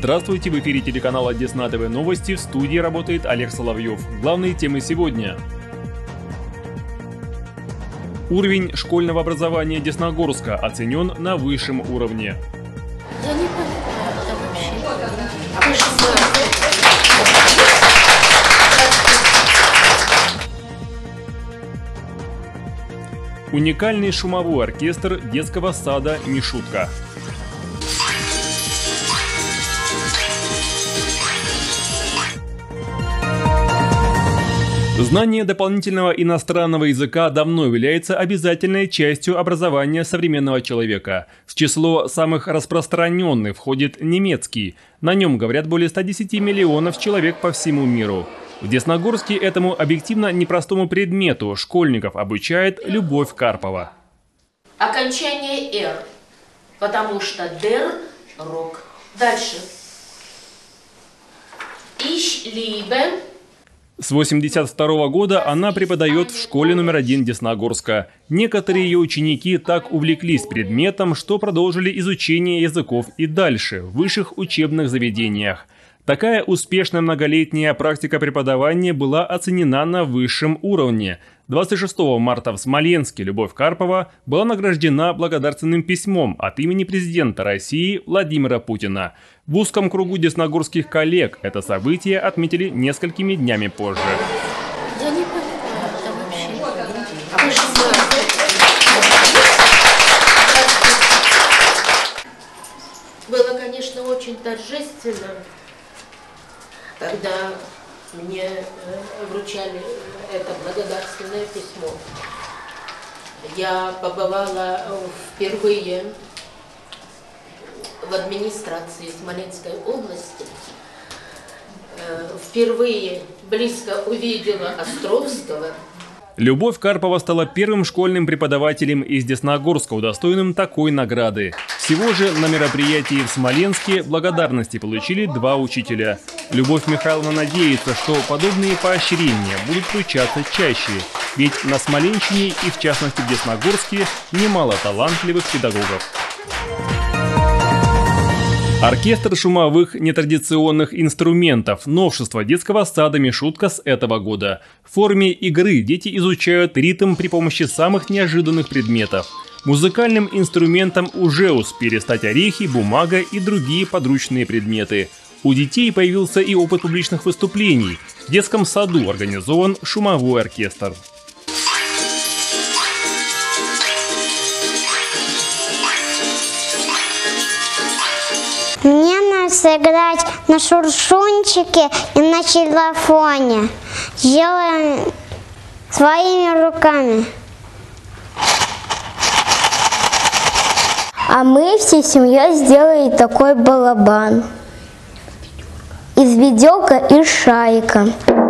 Здравствуйте, в эфире телеканала Десна ТВ Новости, в студии работает Олег Соловьев. Главные темы сегодня. Уровень школьного образования Десногорска оценен на высшем уровне. Я не понимаю, это вообще. Уникальный шумовой оркестр детского сада «Мишутка». Знание дополнительного иностранного языка давно является обязательной частью образования современного человека. В число самых распространенных входит немецкий. На нем говорят более 110 миллионов человек по всему миру. В Десногорске этому объективно непростому предмету школьников обучает Любовь Карпова. Окончание «р», потому что «дер» – рок. Дальше. «Ich liebe». С 1982 года она преподает в школе номер 1 Десногорска. Некоторые ее ученики так увлеклись предметом, что продолжили изучение языков и дальше, в высших учебных заведениях. Такая успешная многолетняя практика преподавания была оценена на высшем уровне. 26 марта в Смоленске Любовь Карпова была награждена благодарственным письмом от имени президента России Владимира Путина. В узком кругу десногорских коллег это событие отметили несколькими днями позже. Я не понимаю, это вообще. Было, конечно, очень торжественно, когда мне вручали это благодарственное письмо. Я побывала впервые в администрации Смоленской области, впервые близко увидела Островского. Любовь Карпова стала первым школьным преподавателем из Десногорска, удостоенным такой награды. Всего же на мероприятии в Смоленске благодарности получили 2 учителя. Любовь Михайловна надеется, что подобные поощрения будут вручаться чаще, ведь на Смоленщине и в частности в Десногорске немало талантливых педагогов. Оркестр шумовых нетрадиционных инструментов – новшество детского сада «Мишутка» с этого года. В форме игры дети изучают ритм при помощи самых неожиданных предметов. Музыкальным инструментом уже успели стать орехи, бумага и другие подручные предметы. У детей появился и опыт публичных выступлений. В детском саду организован шумовой оркестр. Мне надо сыграть на шуршунчике и на телефоне. Делаем своими руками. А мы всей семьей сделали такой балабан. Из веделка и шарика.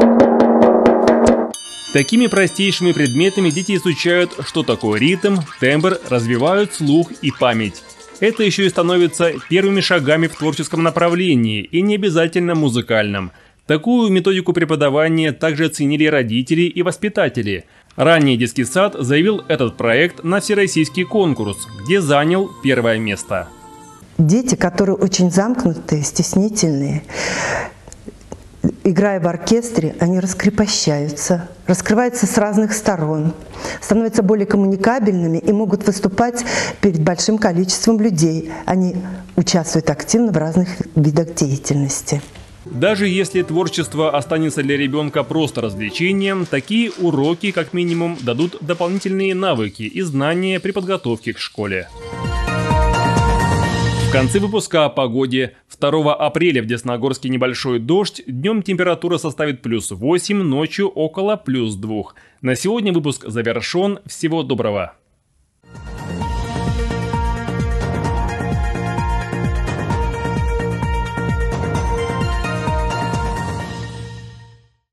Такими простейшими предметами дети изучают, что такое ритм, тембр, развивают слух и память. Это еще и становится первыми шагами в творческом направлении и не обязательно музыкальном. Такую методику преподавания также оценили родители и воспитатели. Ранее детский сад заявил этот проект на всероссийский конкурс, где занял 1-е место. Дети, которые очень замкнутые, стеснительные, играя в оркестре, они раскрепощаются, раскрываются с разных сторон, становятся более коммуникабельными и могут выступать перед большим количеством людей. Они участвуют активно в разных видах деятельности. Даже если творчество останется для ребенка просто развлечением, такие уроки, как минимум, дадут дополнительные навыки и знания при подготовке к школе. В конце выпуска о погоде. 2 апреля в Десногорске небольшой дождь, днем температура составит +8, ночью около +2. На сегодня выпуск завершен. Всего доброго.